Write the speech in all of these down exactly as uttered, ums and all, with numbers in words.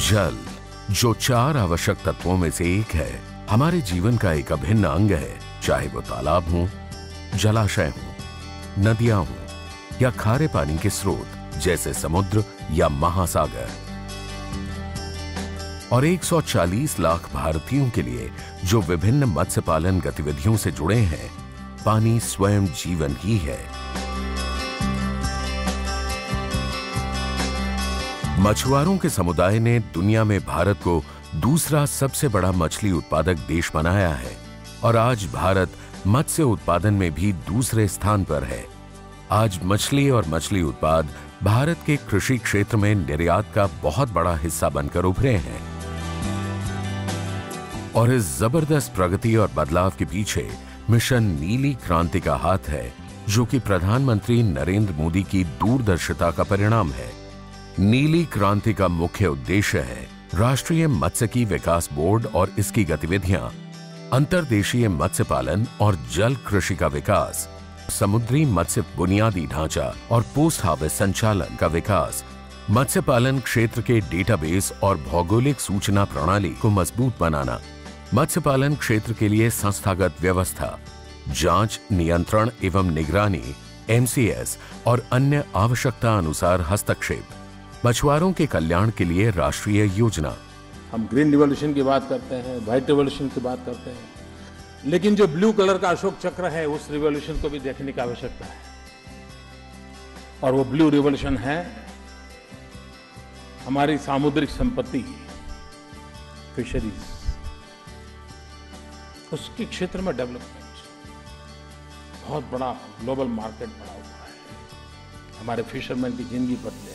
जल, जो चार आवश्यक तत्वों में से एक है, हमारे जीवन का एक अभिन्न अंग है। चाहे वो तालाब हो, जलाशय हो, नदियां हो या खारे पानी के स्रोत जैसे समुद्र या महासागर। और एक सौ चालीस लाख भारतीयों के लिए जो विभिन्न मत्स्य पालन गतिविधियों से जुड़े हैं, पानी स्वयं जीवन ही है। मछुआरों के समुदाय ने दुनिया में भारत को दूसरा सबसे बड़ा मछली उत्पादक देश बनाया है और आज भारत मत्स्य उत्पादन में भी दूसरे स्थान पर है। आज मछली और मछली उत्पाद भारत के कृषि क्षेत्र में निर्यात का बहुत बड़ा हिस्सा बनकर उभरे हैं। और इस जबरदस्त प्रगति और बदलाव के पीछे मिशन नीली क्रांति का हाथ है, जो कि प्रधानमंत्री नरेंद्र मोदी की दूरदर्शिता का परिणाम है। नीली क्रांति का मुख्य उद्देश्य है राष्ट्रीय मत्स्यिकी विकास बोर्ड और इसकी गतिविधियां, अंतर्देशीय मत्स्य पालन और जल कृषि का विकास, समुद्री मत्स्य बुनियादी ढांचा और पोस्ट हार्वेस्ट संचालन का विकास, मत्स्य पालन क्षेत्र के डेटाबेस और भौगोलिक सूचना प्रणाली को मजबूत बनाना, मत्स्य पालन क्षेत्र के लिए संस्थागत व्यवस्था, जांच, नियंत्रण एवं निगरानी, एम सी एस और अन्य आवश्यकता अनुसार हस्तक्षेप, मछुआरों के कल्याण के लिए राष्ट्रीय योजना। हम ग्रीन रिवॉल्यूशन की बात करते हैं, व्हाइट रिवॉल्यूशन की बात करते हैं, लेकिन जो ब्लू कलर का अशोक चक्र है, उस रिवॉल्यूशन को भी देखने की आवश्यकता है। और वो ब्लू रिवॉल्यूशन है हमारी सामुद्रिक संपत्ति, फिशरीज, उसके क्षेत्र में डेवलपमेंट। बहुत बड़ा ग्लोबल मार्केट बना हुआ है, हमारे फिशरमैन की जिंदगी बदले।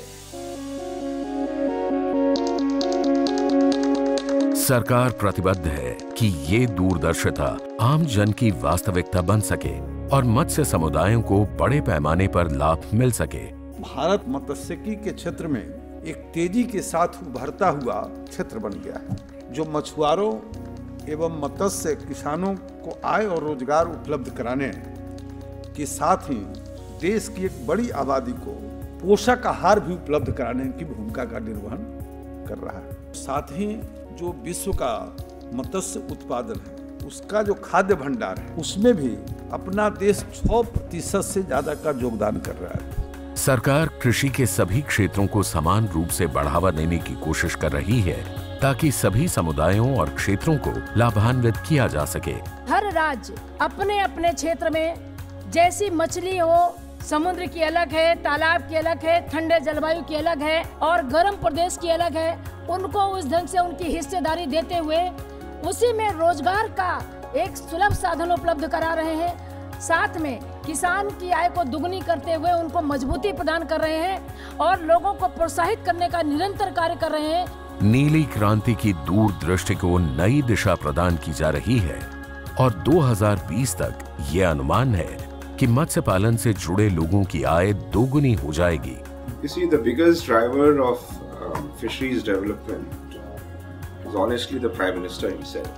सरकार प्रतिबद्ध है कि ये दूरदर्शिता आम जन की वास्तविकता बन सके और मत्स्य समुदायों को बड़े पैमाने पर लाभ मिल सके। भारत मत्स्यिकी के क्षेत्र में एक तेजी के साथ उभरता हुआ क्षेत्र बन गया है, जो मछुआरों एवं मत्स्य किसानों को आय और रोजगार उपलब्ध कराने के साथ ही देश की एक बड़ी आबादी को पोषक आहार भी उपलब्ध कराने की भूमिका का निर्वहन कर रहा है। साथ ही जो विश्व का मत्स्य उत्पादन है, उसका जो खाद्य भंडार है, उसमें भी अपना देश छह प्रतिशत से ज्यादा का योगदान कर रहा है। सरकार कृषि के सभी क्षेत्रों को समान रूप से बढ़ावा देने की कोशिश कर रही है ताकि सभी समुदायों और क्षेत्रों को लाभान्वित किया जा सके। हर राज्य अपने अपने क्षेत्र में जैसी मछली हो, समुद्र की अलग है, तालाब की अलग है, ठंडे जलवायु की अलग है और गर्म प्रदेश की अलग है, उनको उस ढंग से उनकी हिस्सेदारी देते हुए उसी में रोजगार का एक सुलभ साधन उपलब्ध करा रहे हैं। साथ में किसान की आय को दुगनी करते हुए उनको मजबूती प्रदान कर रहे हैं और लोगों को प्रोत्साहित करने का निरंतर कार्य कर रहे हैं। नीली क्रांति की दूरदृष्टि को नई दिशा प्रदान की जा रही है और दो हज़ार बीस तक ये अनुमान है कि मत्स्य पालन से जुड़े लोगों की आय दोगुनी हो जाएगी। You see, the biggest driver of um, fisheries development is honestly the Prime Minister himself.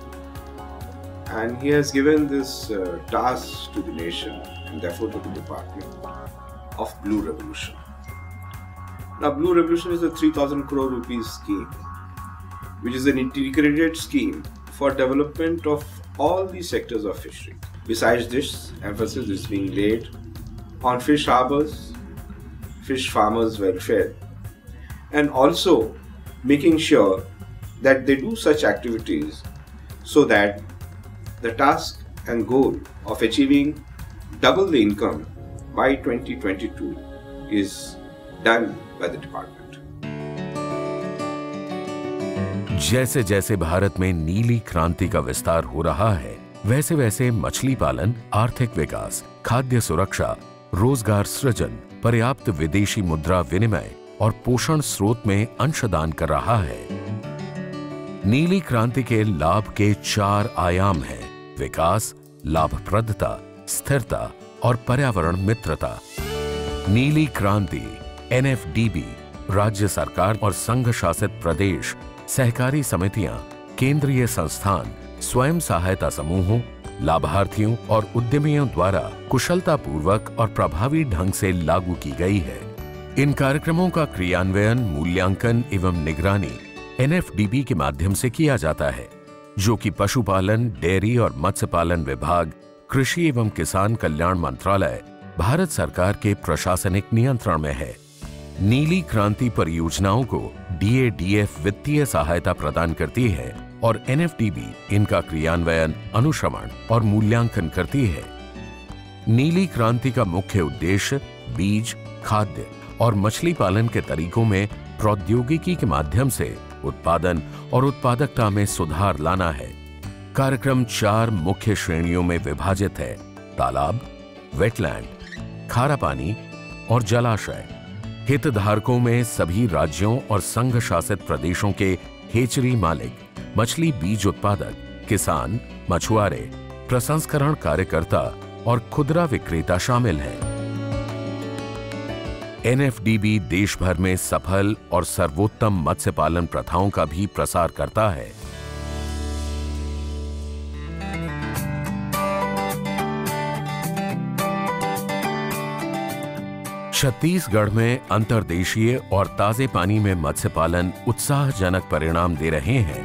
And he has given this uh, task to the nation and therefore to the Department of Blue Revolution. Now, Blue Revolution is a three thousand crore rupees scheme, which is an integrated scheme for development of all the sectors of fishery. Besides this, emphasis is being laid on fish harbors, fish farmers' welfare, and also making sure that they do such activities so that the task and goal of achieving double the income by twenty twenty-two is done by the department. जैसे जैसे भारत में नीली क्रांति का विस्तार हो रहा है, वैसे वैसे मछली पालन आर्थिक विकास, खाद्य सुरक्षा, रोजगार सृजन, पर्याप्त विदेशी मुद्रा विनिमय और पोषण स्रोत में अंशदान कर रहा है। नीली क्रांति के लाभ के चार आयाम हैं: विकास, लाभप्रदता, स्थिरता और पर्यावरण मित्रता। नीली क्रांति एन एफ डी बी, राज्य सरकार और संघ शासित प्रदेश, सहकारी समितियां, केंद्रीय संस्थान, स्वयं सहायता समूहों, लाभार्थियों और उद्यमियों द्वारा कुशलतापूर्वक और प्रभावी ढंग से लागू की गई है। इन कार्यक्रमों का क्रियान्वयन, मूल्यांकन एवं निगरानी एन एफ डी बी के माध्यम से किया जाता है, जो कि पशुपालन, डेयरी और मत्स्य पालन विभाग, कृषि एवं किसान कल्याण मंत्रालय, भारत सरकार के प्रशासनिक नियंत्रण में है। नीली क्रांति परियोजनाओं को डी ए डी एफ वित्तीय सहायता प्रदान करती है और एन एफ डी बी इनका क्रियान्वयन, अनुश्रवण और मूल्यांकन करती है। नीली क्रांति का मुख्य उद्देश्य बीज, खाद्य और मछली पालन के तरीकों में प्रौद्योगिकी के माध्यम से उत्पादन और उत्पादकता में सुधार लाना है। कार्यक्रम चार मुख्य श्रेणियों में विभाजित है: तालाब, वेटलैंड, खारा पानी और जलाशय। हितधारकों में सभी राज्यों और संघ शासित प्रदेशों के हेचरी मालिक, मछली बीज उत्पादक, किसान, मछुआरे, प्रसंस्करण कार्यकर्ता और खुदरा विक्रेता शामिल हैं। एन एफ डी बी देश भर में सफल और सर्वोत्तम मत्स्य पालन प्रथाओं का भी प्रसार करता है। छत्तीसगढ़ में अंतर्देशीय और ताजे पानी में मत्स्य पालन उत्साहजनक परिणाम दे रहे हैं।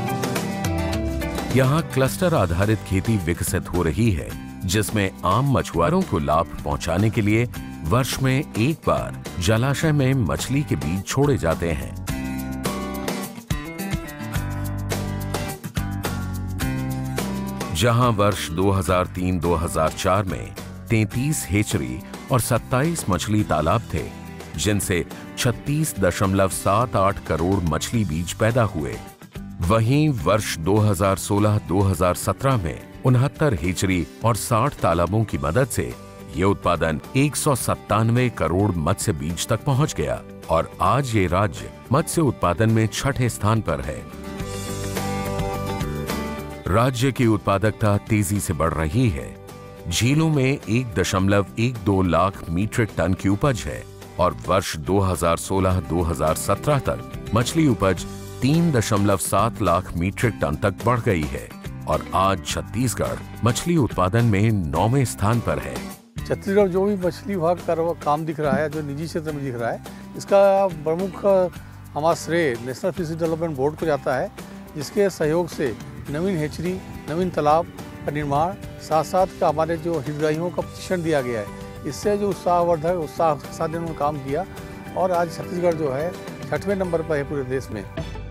यहां क्लस्टर आधारित खेती विकसित हो रही है, जिसमें आम मछुआरों को लाभ पहुंचाने के लिए वर्ष में एक बार जलाशय में मछली के बीज छोड़े जाते हैं। जहां वर्ष दो हज़ार तीन दो हज़ार चार में तैंतीस हेचरी और सत्ताईस मछली तालाब थे, जिनसे छत्तीस दशमलव सात आठ करोड़ मछली बीज पैदा हुए, वहीं वर्ष दो हज़ार सोलह दो हज़ार सत्रह में उनहत्तर हेचरी और साठ तालाबों की मदद से ये उत्पादन एक सौ सत्तानवे करोड़ मत्स्य बीज तक पहुंच गया और आज ये राज्य मत्स्य उत्पादन में छठे स्थान पर है। राज्य की उत्पादकता तेजी से बढ़ रही है। झीलों में एक दशमलव एक दो लाख मीट्रिक टन की उपज है और वर्ष दो हज़ार सोलह दो हज़ार सत्रह तक मछली उपज तीन दशमलव सात लाख मीट्रिक टन तक बढ़ गई है और आज छत्तीसगढ़ मछली उत्पादन में नौवें स्थान पर है। छत्तीसगढ़ जो भी मछली विभाग का काम दिख रहा है, जो निजी क्षेत्र में दिख रहा है, इसका प्रमुख हमारा श्रेय नेशनल फिशरी डेवलपमेंट बोर्ड को जाता है, जिसके सहयोग से नवीन हेचरी, नवीन तालाब का निर्माण, साथ साथ का हमारे जो हितग्राहियों का प्रशिक्षण दिया गया है। इससे जो उत्साहवर्धक उत्साह के साथ उन्होंने काम किया और आज छत्तीसगढ़ जो है छठवें नंबर पर है पूरे देश में।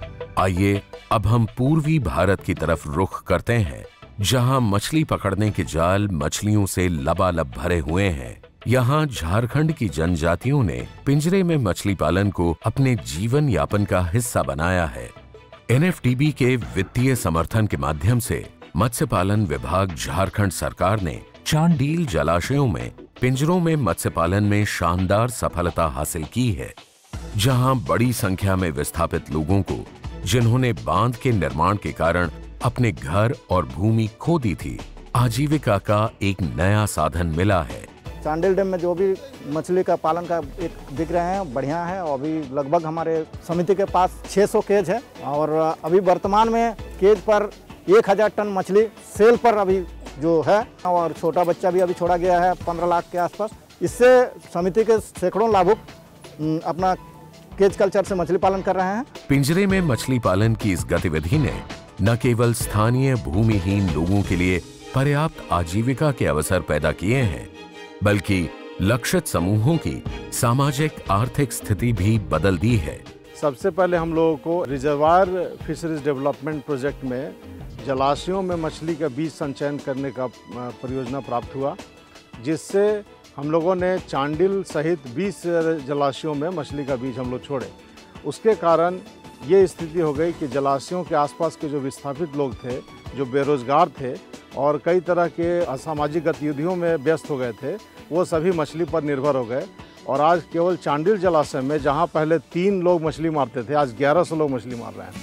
आइए अब हम पूर्वी भारत की तरफ रुख करते हैं, जहां मछली पकड़ने के जाल मछलियों से लबालब भरे हुए हैं। यहाँ झारखंड की जनजातियों ने पिंजरे में मछली पालन को अपने जीवन यापन का हिस्सा बनाया है। एन एफ डी बी के वित्तीय समर्थन के माध्यम से मत्स्य पालन विभाग झारखंड सरकार ने चांडील जलाशयों में पिंजरों में मत्स्य पालन में शानदार सफलता हासिल की है, जहां बड़ी संख्या में विस्थापित लोगों को, जिन्होंने बांध के निर्माण के कारण अपने घर और भूमि खो दी थी, आजीविका का एक नया साधन मिला है। चांडिल डैम में जो भी मछली का पालन का एक दिख रहे हैं बढ़िया है और अभी लगभग हमारे समिति के पास छह सौ केज है और अभी वर्तमान में केज पर एक हज़ार टन मछली सेल पर अभी जो है और छोटा बच्चा भी अभी छोड़ा गया है पंद्रह लाख के आसपास। इससे समिति के सैकड़ों लाभुक अपना केज कल्चर से मछली पालन कर रहे हैं। पिंजरे में मछली पालन की इस गतिविधि ने न केवल स्थानीय भूमिहीन लोगों के लिए पर्याप्त आजीविका के अवसर पैदा किए हैं, बल्कि लक्षित समूहों की सामाजिक आर्थिक स्थिति भी बदल दी है। सबसे पहले हम लोगों को रिजर्वायर फिशरीज डेवलपमेंट प्रोजेक्ट में जलाशयों में मछली का बीज संचयन करने का परियोजना प्राप्त हुआ, जिससे हम लोगों ने चांडिल सहित बीस जलाशयों में मछली का बीज हम लोग छोड़े। उसके कारण ये स्थिति हो गई कि जलाशयों के आसपास के जो विस्थापित लोग थे, जो बेरोजगार थे और कई तरह के असामाजिक गतिविधियों में व्यस्त हो गए थे, वो सभी मछली पर निर्भर हो गए और आज केवल चांडिल जलाशय में जहां पहले तीन लोग मछली मारते थे, आज ग्यारह सौ लोग मछली मार रहे हैं।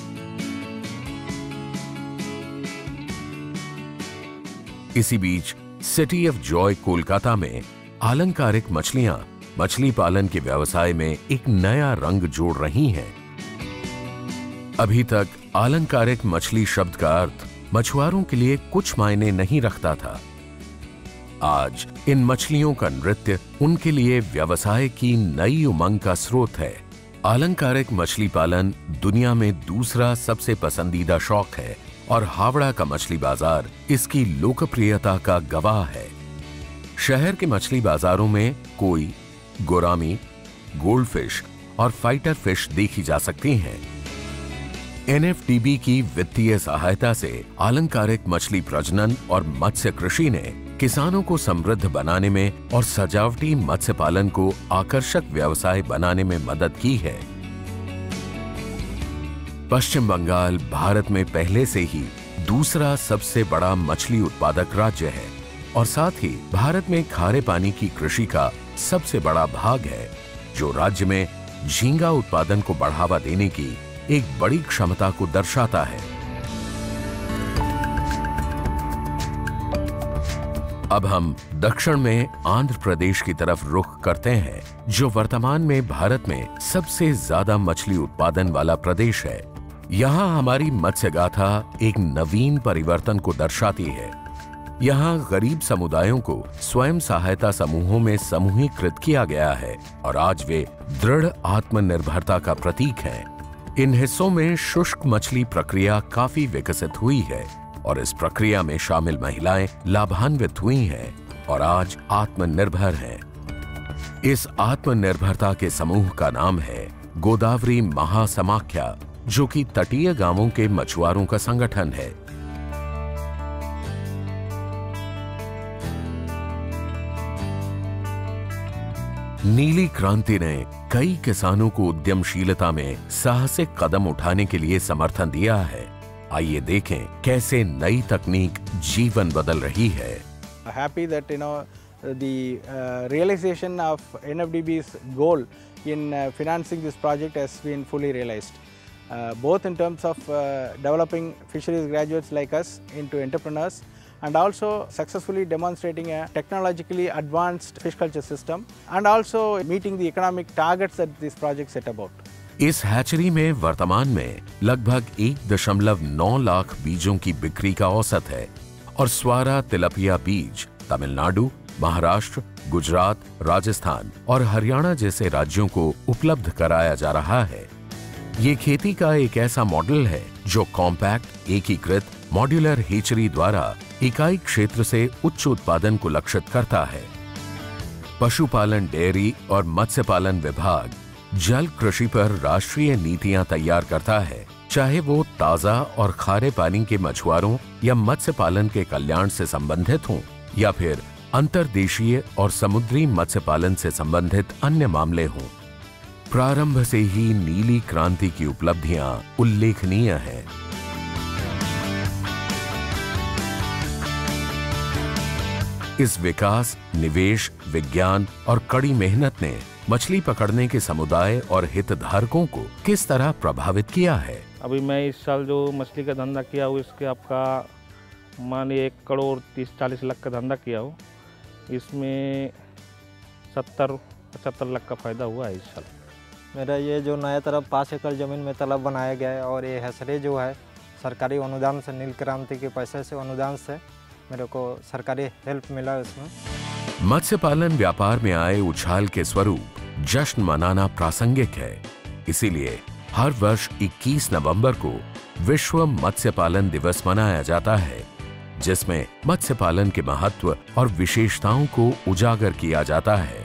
इसी बीच सिटी ऑफ जॉय कोलकाता में आलंकारिक मछलियां मछली पालन के व्यवसाय में एक नया रंग जोड़ रही हैं। अभी तक आलंकारिक मछली शब्द का अर्थ मछुआरों के लिए कुछ मायने नहीं रखता था। आज इन मछलियों का नृत्य उनके लिए व्यवसाय की नई उमंग का स्रोत है। आलंकारिक मछली पालन दुनिया में दूसरा सबसे पसंदीदा शौक है और हावड़ा का मछली बाजार इसकी लोकप्रियता का गवाह है। शहर के मछली बाजारों में कोई, गोरामी, गोल्डफिश और फाइटर फिश देखी जा सकती हैं। एन एफ डी बी की वित्तीय सहायता से आलंकारिक मछली प्रजनन और मत्स्य कृषि ने किसानों को समृद्ध बनाने में और सजावटी मत्स्य पालन को आकर्षक व्यवसाय बनाने में मदद की है। पश्चिम बंगाल भारत में पहले से ही दूसरा सबसे बड़ा मछली उत्पादक राज्य है और साथ ही भारत में खारे पानी की कृषि का सबसे बड़ा भाग है, जो राज्य में झींगा उत्पादन को बढ़ावा देने की एक बड़ी क्षमता को दर्शाता है। अब हम दक्षिण में आंध्र प्रदेश की तरफ रुख करते हैं, जो वर्तमान में भारत में सबसे ज्यादा मछली उत्पादन वाला प्रदेश है। यहाँ हमारी मत्स्य गाथा एक नवीन परिवर्तन को दर्शाती है। यहाँ गरीब समुदायों को स्वयं सहायता समूहों में समूहीकृत किया गया है और आज वे दृढ़ आत्मनिर्भरता का प्रतीक हैं। इन हिस्सों में शुष्क मछली प्रक्रिया काफी विकसित हुई है और इस प्रक्रिया में शामिल महिलाएं लाभान्वित हुई हैं और आज आत्मनिर्भर हैं। इस आत्मनिर्भरता के समूह का नाम है गोदावरी महासमाख्या, जो कि तटीय गांवों के मछुआरों का संगठन है। नीली क्रांति ने कई किसानों को उद्यमशीलता में साहसिक कदम उठाने के लिए समर्थन दिया है। आइए देखें कैसे नई तकनीक जीवन बदल रही है। Happy that you know the uh, realization of N F D B's goal in uh, financing this project has been fully realized, uh, both in terms of uh, developing fisheries graduates like us into entrepreneurs and also successfully demonstrating a technologically advanced fish culture system and also meeting the economic targets that this project set about. इस hatchery में वर्तमान में लगभग एक दशमलव नौ लाख बीजों की बिक्री का औसत है और स्वारा तिलपिया बीज तमिलनाडु, महाराष्ट्र, गुजरात, राजस्थान और हरियाणा जैसे राज्यों को उपलब्ध कराया जा रहा है। ये खेती का एक ऐसा मॉडल है जो कॉम्पैक्ट, एकीकृत, मॉड्यूलर हेचरी द्वारा इकाई क्षेत्र से उच्च उत्पादन को लक्षित करता है। पशुपालन, डेयरी और मत्स्य पालन विभाग जल कृषि पर राष्ट्रीय नीतियां तैयार करता है, चाहे वो ताजा और खारे पानी के मछुआरों या मत्स्य पालन के कल्याण से संबंधित हों या फिर अंतर्देशीय और समुद्री मत्स्य पालन से संबंधित अन्य मामले हों। प्रारंभ से ही नीली क्रांति की उपलब्धियां उल्लेखनीय हैं। इस विकास, निवेश, विज्ञान और कड़ी मेहनत ने मछली पकड़ने के समुदाय और हितधारकों को किस तरह प्रभावित किया है? अभी मैं इस साल जो मछली का धंधा किया हूँ, इसके आपका मानिए एक करोड़ तीस चालीस लाख का धंधा किया हूँ, इसमें सत्तर पचहत्तर लाख का फायदा हुआ है इस साल। मेरा ये जो नया तरफ पाँच एकड़ ज़मीन में तालाब बनाया गया है और ये हैचरी जो है सरकारी अनुदान से, नील क्रांति के पैसे से अनुदान से मेरे को सरकारी हेल्प मिला इसमें। मत्स्य पालन व्यापार में आए उछाल के स्वरूप जश्न मनाना प्रासंगिक है। इसीलिए हर वर्ष इक्कीस नवंबर को विश्व मत्स्य पालन दिवस मनाया जाता है, जिसमें मत्स्य पालन के महत्व और विशेषताओं को उजागर किया जाता है।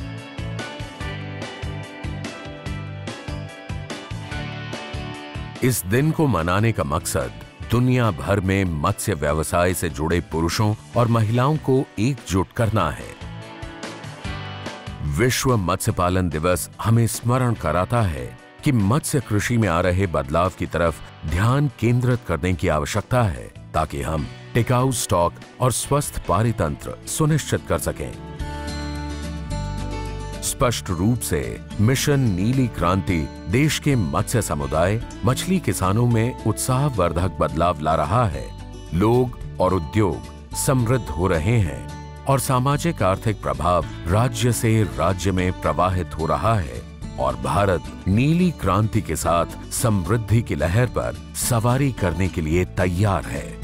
इस दिन को मनाने का मकसद दुनिया भर में मत्स्य व्यवसाय से जुड़े पुरुषों और महिलाओं को एकजुट करना है। विश्व मत्स्य पालन दिवस हमें स्मरण कराता है कि मत्स्य कृषि में आ रहे बदलाव की तरफ ध्यान केंद्रित करने की आवश्यकता है, ताकि हम टिकाऊ स्टॉक और स्वस्थ पारितंत्र सुनिश्चित कर सकें। स्पष्ट रूप से मिशन नीली क्रांति देश के मत्स्य समुदाय, मछली किसानों में उत्साहवर्धक बदलाव ला रहा है। लोग और उद्योग समृद्ध हो रहे हैं और सामाजिक आर्थिक प्रभाव राज्य से राज्य में प्रवाहित हो रहा है और भारत नीली क्रांति के साथ समृद्धि की लहर पर सवारी करने के लिए तैयार है।